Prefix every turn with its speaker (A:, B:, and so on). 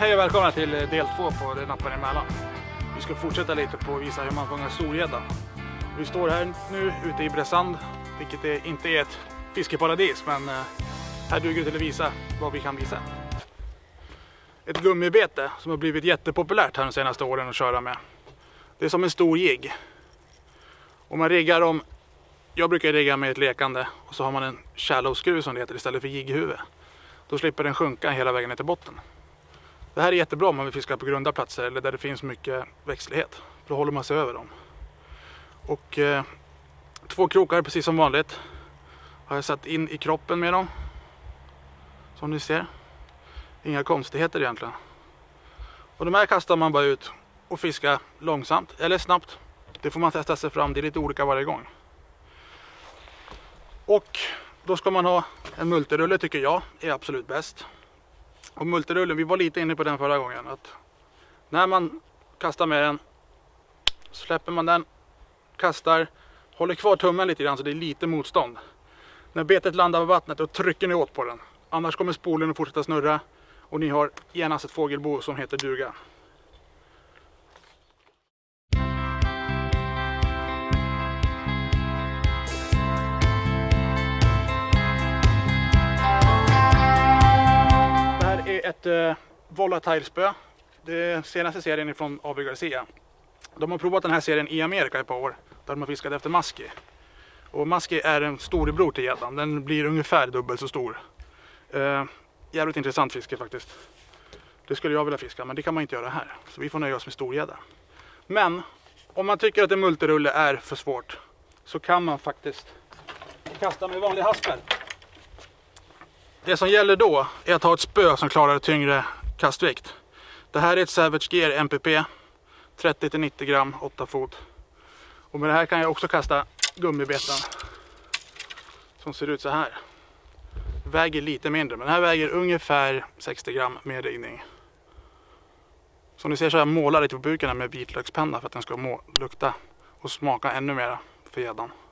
A: Hej och välkomna till del 2 på Det nappar i Mälaren. Vi ska fortsätta lite på att visa hur man fångar storgädda. Vi står här nu ute i Bressand, vilket inte är ett fiskeparadis, men här duger det till att visa vad vi kan visa. Ett gummibete som har blivit jättepopulärt här de senaste åren att köra med. Det är som en stor jigg. Och man riggar om, jag brukar rigga med ett lekande och så har man en shallow skruv som det heter istället för jigghuvud. Då slipper den sjunka hela vägen ner till botten. Det här är jättebra om man vill fiska på grunda platser eller där det finns mycket växtlighet. För då håller man sig över dem. Och 2 krokar precis som vanligt har jag satt in i kroppen med dem. Som ni ser. Inga konstigheter egentligen. Och de här kastar man bara ut och fiskar långsamt eller snabbt. Det får man testa sig fram, det är lite olika varje gång. Och då ska man ha en multirulle, tycker jag är absolut bäst. Och multirullen, vi var lite inne på den förra gången, att när man kastar med den släpper man den, kastar, håller kvar tummen lite grann så det är lite motstånd. När betet landar på vattnet då trycker ni åt på den. Annars kommer spolen att fortsätta snurra och ni har genast ett fågelbo som heter duga. Ett volatilspö. Det är senaste serien från AB Garcia. De har provat den här serien i Amerika ett par år där de har fiskat efter maski. Och maski är en storebror till gäddan. Den blir ungefär dubbelt så stor. Jävligt intressant fiske faktiskt. Det skulle jag vilja fiska, men det kan man inte göra här. Så vi får nöja oss med storgädda. Men om man tycker att en multirulle är för svårt så kan man faktiskt kasta med vanlig haspel. Det som gäller då är att ha ett spö som klarar tyngre kastvikt. Det här är ett Savage Gear MPP, 30-90 gram, 8 fot. Och med det här kan jag också kasta gummibeten som ser ut så här. Väger lite mindre, men den här väger ungefär 60 gram med riggning. Som ni ser så här målar lite på buken med vitlökspenna för att den ska lukta och smaka ännu mer för gäddan.